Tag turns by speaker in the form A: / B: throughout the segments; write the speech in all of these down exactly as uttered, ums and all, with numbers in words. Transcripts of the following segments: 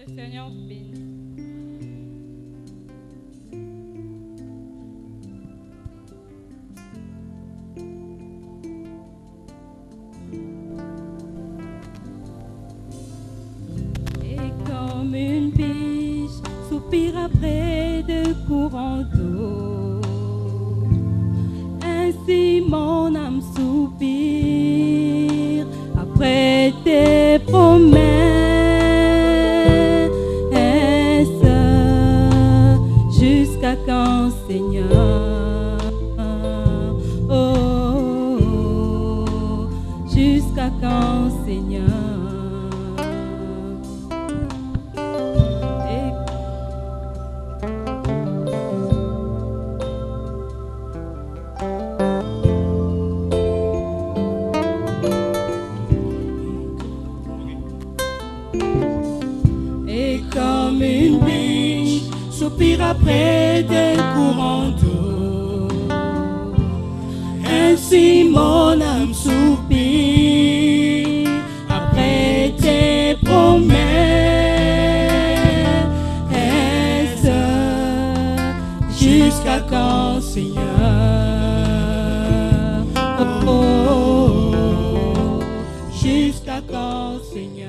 A: le Seigneur bénisse. Comme une biche soupire après de courants d'eau, ainsi mon âme soupire après tes promesses. Jusqu'à quand, Seigneur? Oh, oh, oh. Jusqu'à quand, Seigneur? Après des courants d'eau, ainsi mon âme soupire après tes promesses. Jusqu'à quand, Seigneur? Oh, oh, oh. Jusqu'à quand, Seigneur?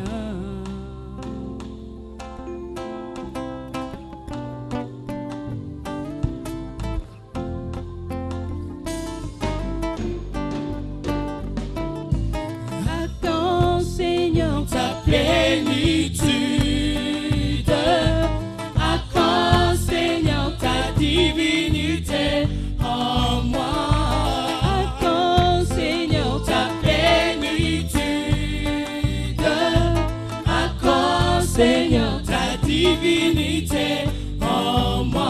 A: Seigneur, ta divinité en moi.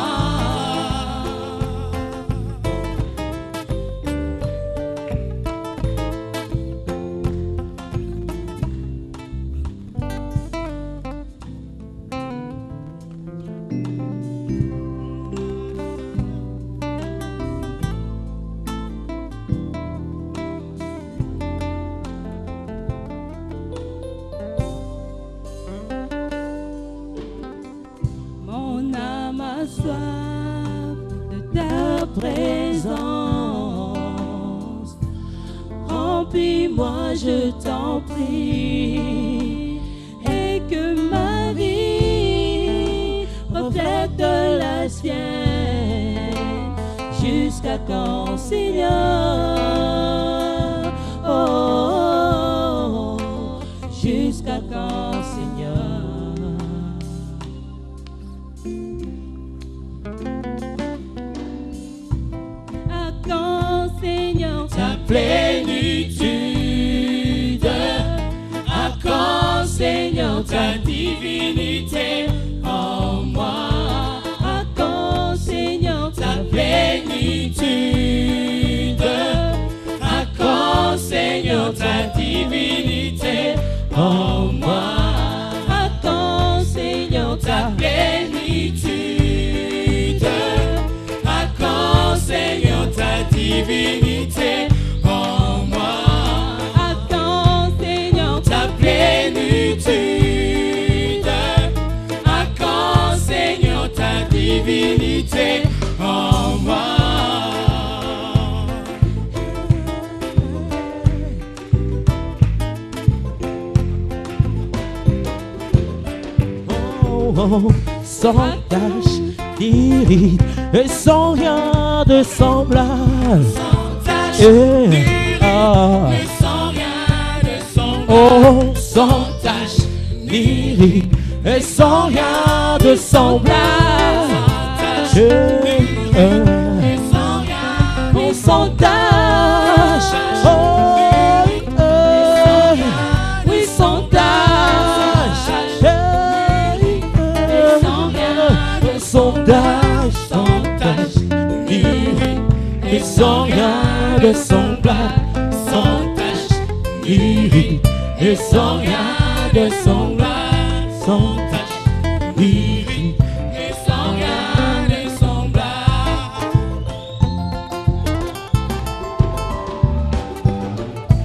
A: Soif de ta présence, remplis-moi, je t'en prie, et que ma vie reflète la sienne. Jusqu'à quand, Seigneur? Oh, oh, oh. Jusqu'à quand, Seigneur? Ta plénitude, à quand, Seigneur, ta divinité en moi? À quand, Seigneur, ta plénitude, à quand, Seigneur, ta divinité en moi? À quand, Seigneur, ta plénitude, à quand, Seigneur, ta divinité en moi? À quand, Seigneur, ta plénitude, à quand, Seigneur, ta divinité en moi?
B: Oh, oh, sans tache, ni et sans rien de semblable.
A: Yeah.
B: Ah.
A: Sans rien de semblable.
B: Oh, sans tache, ni ride, et sans rien de semblable.
A: Yeah.
B: Et sans rien, et sans tache. Oh, oh, oui, sans tache. Et sans rien, sans tache, sans tache, ni ride, et sans rien de semblable, sans tache, ni ride, et sans rien de semblable, sans tache, ni ride, et sans rien de semblable.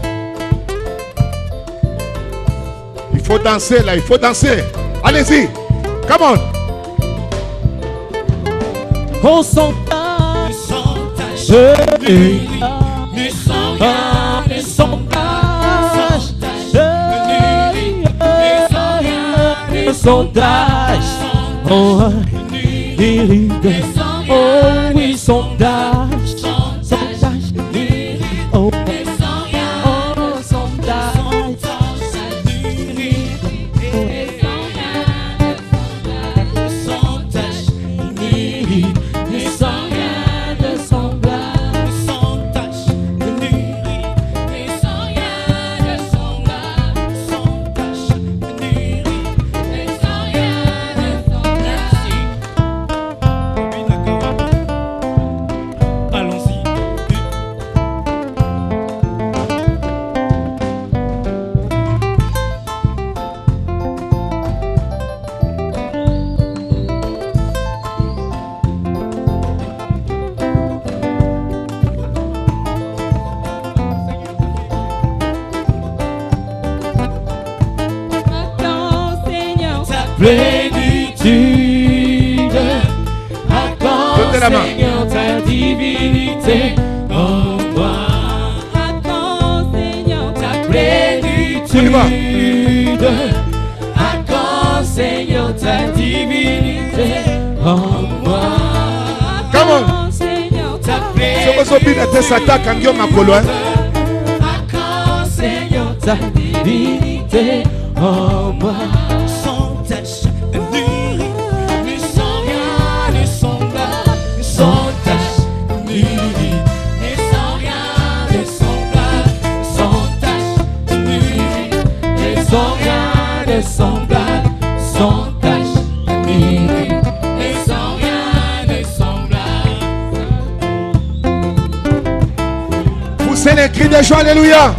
C: Il faut danser là, il faut danser. Allez-y. Come on.
B: Oh, sans tache,
D: sans tache,
B: nuit,
D: nuit sans rien,
B: nuit sans tache, nuit sans tache, oh, nuit, oh, oui, sans tache, sans tache, nuit, oh, sans tache, plénitude, à quand, Seigneur, ta divinité en moi. À quand, Seigneur, ta plénitude, à quand, Seigneur, ta divinité en moi.
C: Come on.
B: Seigneur, ta plénitude,
C: à
B: quand, Seigneur, ta divinité en moi. Semblable, sans tache, ni et sans rien de semblable.
C: Poussez les cris de joie, alléluia.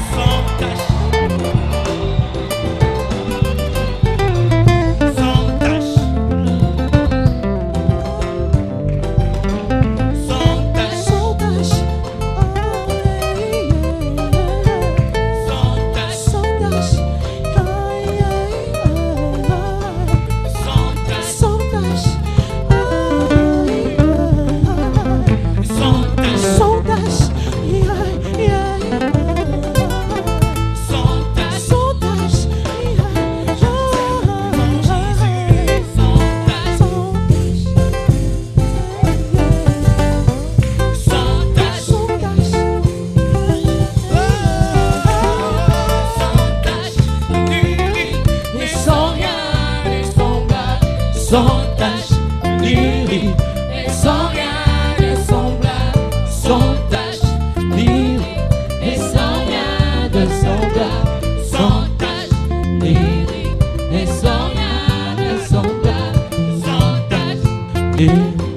B: Sans tache, ni et sans rien de semblable. Sans tache, ni et sans rien de semblable. Sans tache, ni et sans rien de semblable. Sans tache, ni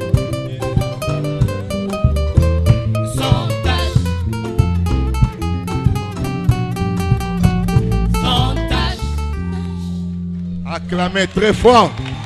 B: sans tache, sans tache.
C: Acclamez très fort.